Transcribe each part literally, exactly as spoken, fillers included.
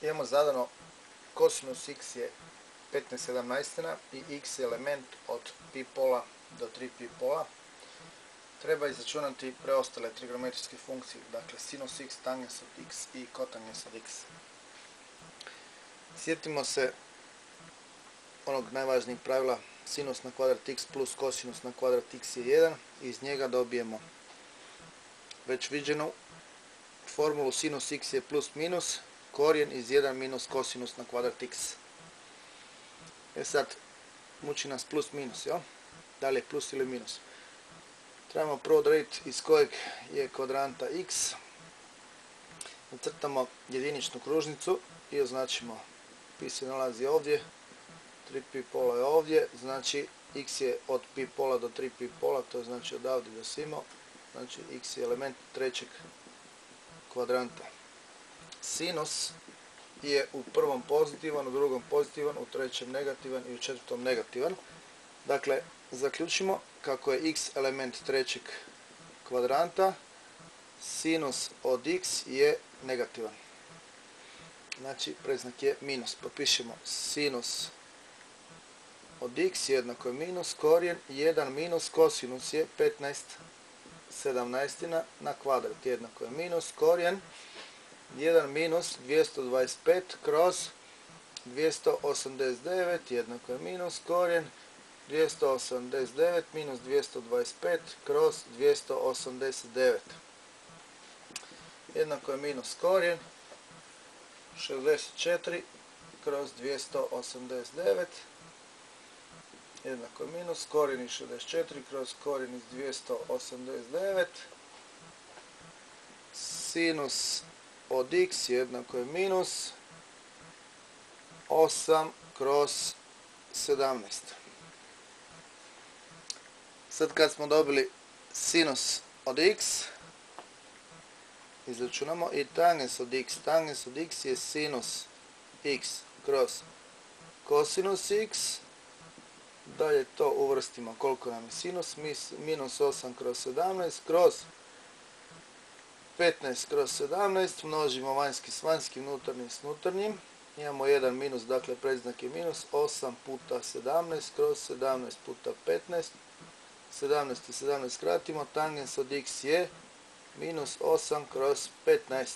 imamo zadano kosinus x je petnaest sedamnaestina i x je element od pi pola do tri pi pola. Treba izračunati preostale trigonometrijske funkcije, dakle sinus x, tangens od x i kotangens od x. Sjetimo se onog najvažnijeg pravila sinus na kvadrat x plus kosinus na kvadrat x je jedan i iz njega dobijemo već viđenu formulu sinus x je plus minus korijen iz jedan minus kosinus na kvadrat x. E sad, muči nas plus minus, jel? Da li je plus ili minus? Trebamo prvo odrediti iz kojeg je kvadranta x. Ucrtamo jediničnu kružnicu i označimo. Pi se nalazi ovdje, tri pi pola je ovdje, znači x je od pi pola do tri pi pola, to znači od ovdje do simo, znači x je element trećeg kvadranta. Sinus je u prvom pozitivan, u drugom pozitivan, u trećem negativan i u četvrtom negativan. Dakle, zaključimo kako je x element trećeg kvadranta, sinus od x je negativan. Znači, predznak je minus. Popišemo sinus od x jednako je minus korijen jedan minus kosinus je petnaest sedamnaestina na kvadrat jednako je minus korijen jedan minus dvjesto dvadeset pet kroz dvjesto osamdeset devet jednako je minus korijen dvjesto osamdeset devet minus dvjesto dvadeset pet kroz dvjesto osamdeset devet jednako je minus korijen šezdeset četiri kroz dvjesto osamdeset devet jednako je minus korijen iz šezdeset četiri kroz korijen iz dvjesto osamdeset devet. Sinus od x jednako je minus osam kroz sedamnaest. Sad kad smo dobili sinus od x, izračunamo i tangens od x. Tangens od x je sinus x kroz kosinus x. Dalje to uvrstimo koliko nam je sinus, minus osam kroz sedamnaest kroz petnaest kroz sedamnaest, množimo vanjski s vanjskim, unutarnjim s unutarnjim. Imamo jedan minus, dakle predznak je minus, osam puta sedamnaest kroz sedamnaest puta petnaest. sedamnaest i sedamnaest skratimo, tangens od x je minus osam kroz petnaest.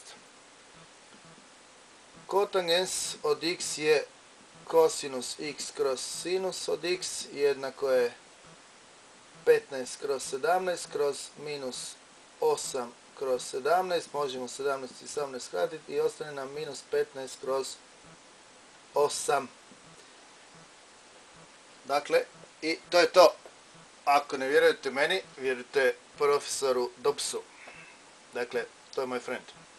Kotangens od x je kosinus x kroz sinus od x jednako je petnaest kroz sedamnaest kroz minus osam kroz sedamnaest, možemo sedamnaest i sedamnaest skratiti i ostane nam minus petnaest kroz osam. Dakle, i to je to. Ako ne vjerujete meni, vjerujte profesoru Dobsu. Dakle, to je moj friend.